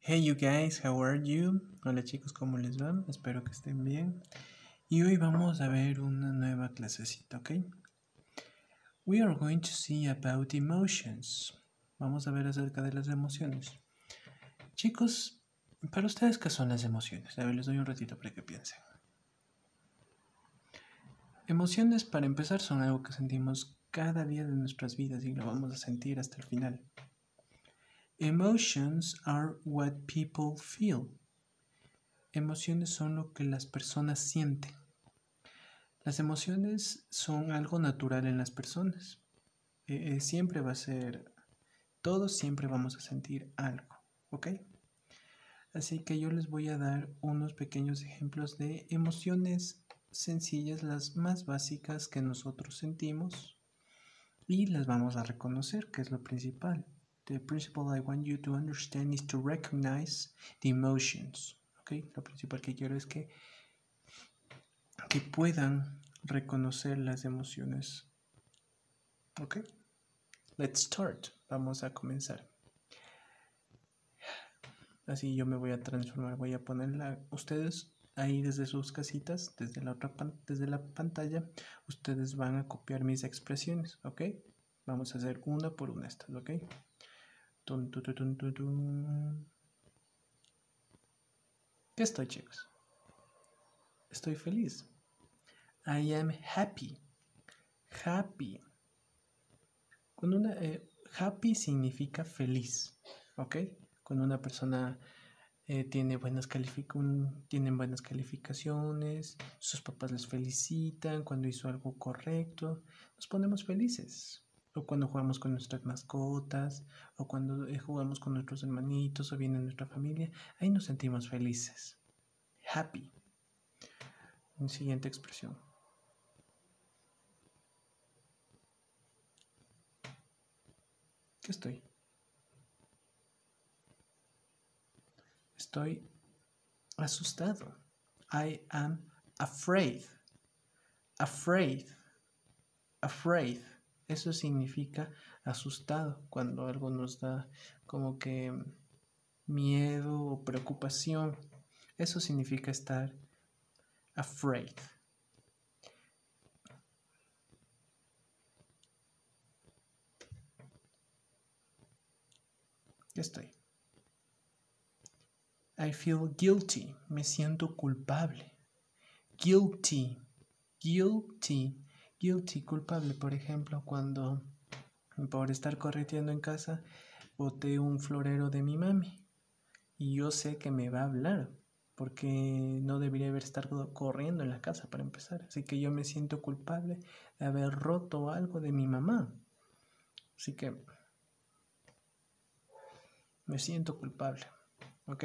Hey you guys, how are you? Hola chicos, ¿cómo les va? Espero que estén bien. Y hoy vamos a ver una nueva clasecita, ¿ok? We are going to see about emotions. Vamos a ver acerca de las emociones. Chicos, para ustedes, ¿qué son las emociones? A ver, les doy un ratito para que piensen. Emociones, para empezar, son algo que sentimos cada día de nuestras vidas y lo vamos a sentir hasta el final. Emotions are what people feel. Emociones son lo que las personas sienten. Las emociones son algo natural en las personas. Siempre va a ser, todos siempre vamos a sentir algo, ¿ok? Así que yo les voy a dar unos pequeños ejemplos de emociones sencillas, las más básicas que nosotros sentimos y las vamos a reconocer, que es lo principal. The principle I want you to understand is to recognize the emotions, ¿ok? Lo principal que quiero es que puedan reconocer las emociones. Ok, let's start. Vamos a comenzar. Así yo me voy a transformar. Voy a ponerla. Ustedes ahí desde sus casitas, desde la pantalla, ustedes van a copiar mis expresiones. Ok, vamos a hacer una por una estas. Ok. Tun, tun, tun, tun, tun. ¿Qué estoy, chicos? Estoy feliz. I am happy. Happy. Cuando happy significa feliz, ¿ok? Cuando una persona tienen buenas calificaciones, sus papás les felicitan cuando hizo algo correcto, nos ponemos felices. O cuando jugamos con nuestras mascotas, o cuando jugamos con nuestros hermanitos, o viene nuestra familia, ahí nos sentimos felices. Happy. Siguiente expresión. ¿Qué estoy? Estoy asustado. I am afraid. Afraid. Afraid. Eso significa asustado. Cuando algo nos da como que miedo o preocupación. Eso significa estar afraid. ¿Qué estoy? I feel guilty. Me siento culpable. Guilty. Guilty. Guilty, culpable. Por ejemplo, cuando por estar correteando en casa boté un florero de mi mami. Y yo sé que me va a hablar. Porque no debería haber estado corriendo en la casa para empezar. Así que yo me siento culpable de haber roto algo de mi mamá. Así que me siento culpable. ¿Ok?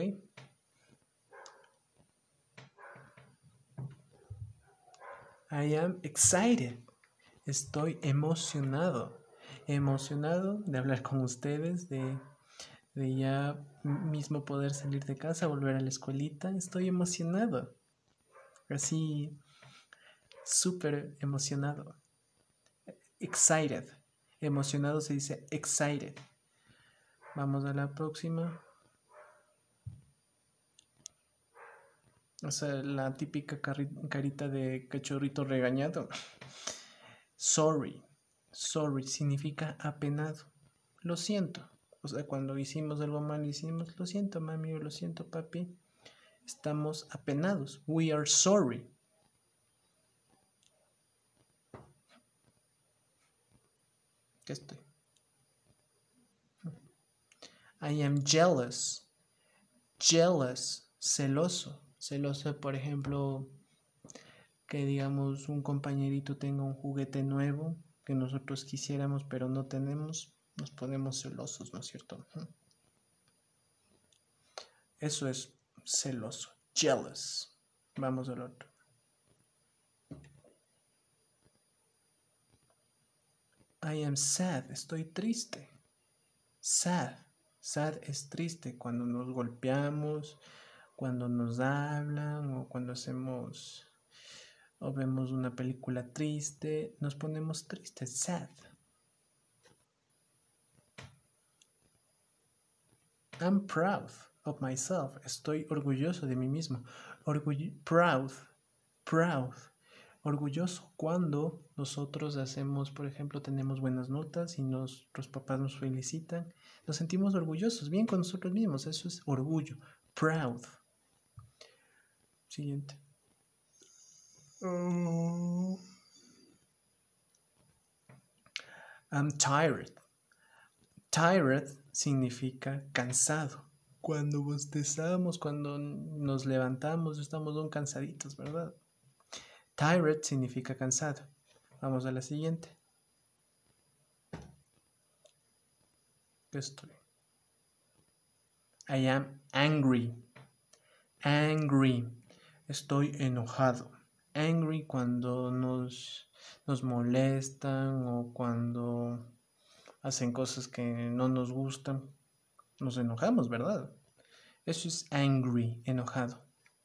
I am excited. Estoy emocionado. Emocionado de hablar con ustedes, de ya mismo poder salir de casa, volver a la escuelita. Estoy emocionado. Así, súper emocionado. Excited. Emocionado se dice excited. Vamos a la próxima. O sea, la típica carita de cachorrito regañado. Sorry. Sorry significa apenado. Lo siento. O sea, cuando hicimos algo mal, lo siento, mami, o lo siento, papi. Estamos apenados. We are sorry. ¿Qué estoy? I am jealous. Jealous. Celoso. Celoso, por ejemplo, que digamos un compañerito tenga un juguete nuevo que nosotros quisiéramos pero no tenemos, nos ponemos celosos, ¿no es cierto? Eso es celoso, jealous. Vamos al otro. I am sad, estoy triste. Sad, sad es triste cuando nos golpeamos, cuando nos hablan o cuando hacemos o vemos una película triste, nos ponemos tristes, sad. I'm proud. of myself. Estoy orgulloso de mí mismo. Proud. Proud. Orgulloso cuando nosotros hacemos, por ejemplo, tenemos buenas notas y nuestros papás nos felicitan. Nos sentimos orgullosos, bien con nosotros mismos. Eso es orgullo. Proud. Siguiente. I'm tired. Tired significa cansado. Cuando bostezamos, cuando nos levantamos, estamos muy cansaditos, ¿verdad? Tired significa cansado. Vamos a la siguiente. ¿Qué estoy? I am angry. Angry. Estoy enojado. Angry cuando nos molestan o cuando hacen cosas que no nos gustan. Nos enojamos, ¿verdad? Eso es angry, enojado.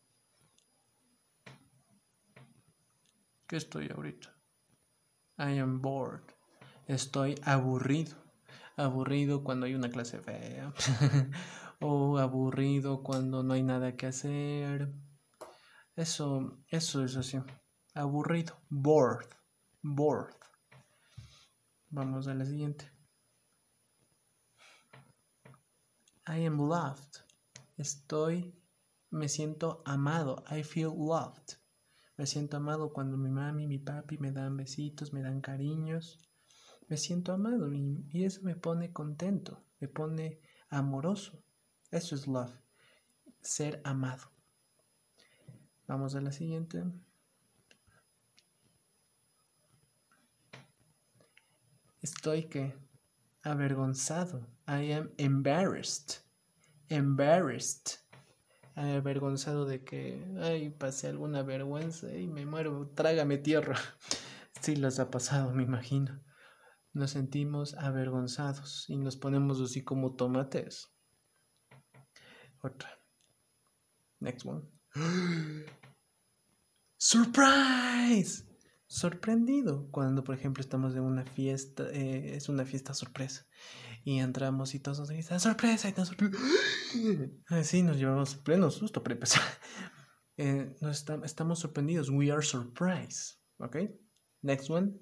¿Qué estoy ahorita? I am bored. Estoy aburrido. Aburrido cuando hay una clase fea. O aburrido cuando no hay nada que hacer. Eso es así. Aburrido. Bored. Bored. Vamos a la siguiente. I am loved. Me siento amado. I feel loved. Me siento amado cuando mi mami y mi papi me dan besitos, me dan cariños. Me siento amado y eso me pone contento, me pone amoroso. Eso es love, ser amado. Vamos a la siguiente. Estoy avergonzado. I am embarrassed. Embarrassed. Avergonzado de que pasé alguna vergüenza y me muero, trágame tierra. Sí, les ha pasado, me imagino. Nos sentimos avergonzados y nos ponemos así como tomates. Otra. Next one. ¡Surprise! Sorprendido. Cuando, por ejemplo, estamos en una fiesta, es una fiesta sorpresa. Y entramos y todos nos dicen, ¡sorpresa! Y sorpresa. Así nos llevamos pleno susto para empezar. Estamos sorprendidos. We are surprised. ¿Ok? Next one.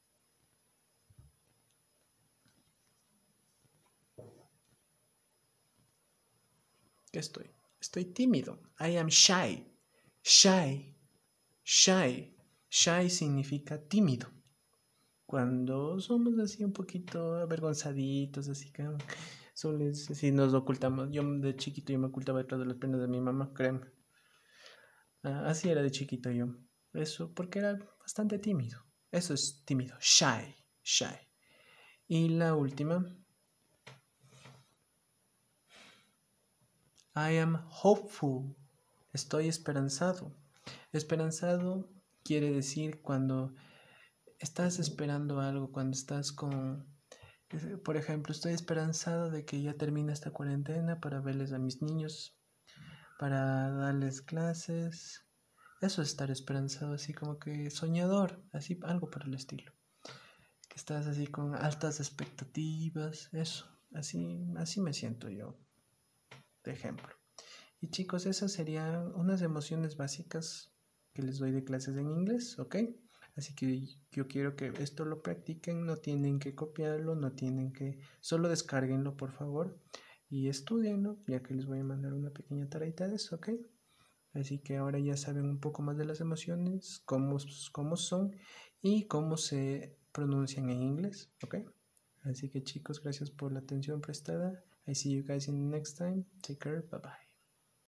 ¿Qué estoy? Estoy tímido. I am shy. Shy. Shy. Shy significa tímido. Cuando somos así un poquito avergonzaditos, así que así nos ocultamos. Yo de chiquito yo me ocultaba detrás de las piernas de mi mamá, créeme. Así era de chiquito yo. Eso porque era bastante tímido. Eso es tímido. Shy. Shy. Y la última. I am hopeful. Estoy esperanzado. Esperanzado quiere decir cuando estás esperando algo, cuando estás por ejemplo, estoy esperanzado de que ya termine esta cuarentena para verles a mis niños, para darles clases. Eso es estar esperanzado, así como que soñador, así algo por el estilo. Que estás así con altas expectativas, eso, así me siento yo, de ejemplo. Y chicos, esas serían unas emociones básicas que les doy de clases en inglés, ¿ok? Así que yo quiero que esto lo practiquen, no tienen que copiarlo, solo descárguenlo por favor y estudienlo, ya que les voy a mandar una pequeña tareita de eso, ¿ok? Así que ahora ya saben un poco más de las emociones, cómo son y cómo se pronuncian en inglés, ¿ok? Así que chicos, gracias por la atención prestada. I see you guys in the next time. Take care, bye bye.